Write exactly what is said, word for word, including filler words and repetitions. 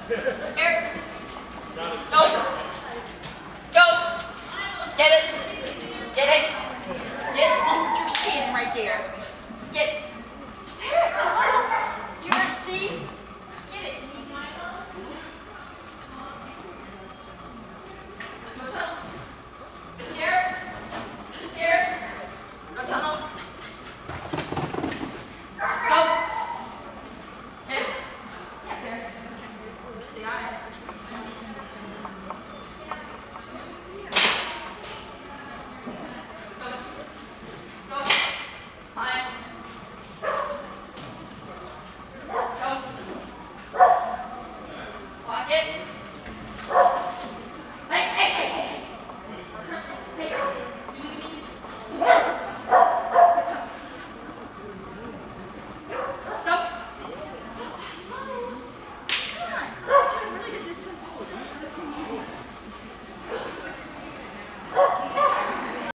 Here. Go. Go. Get it. Get it. Get. Oh, you're standing right there. Get. Paris, hello. You ready to see?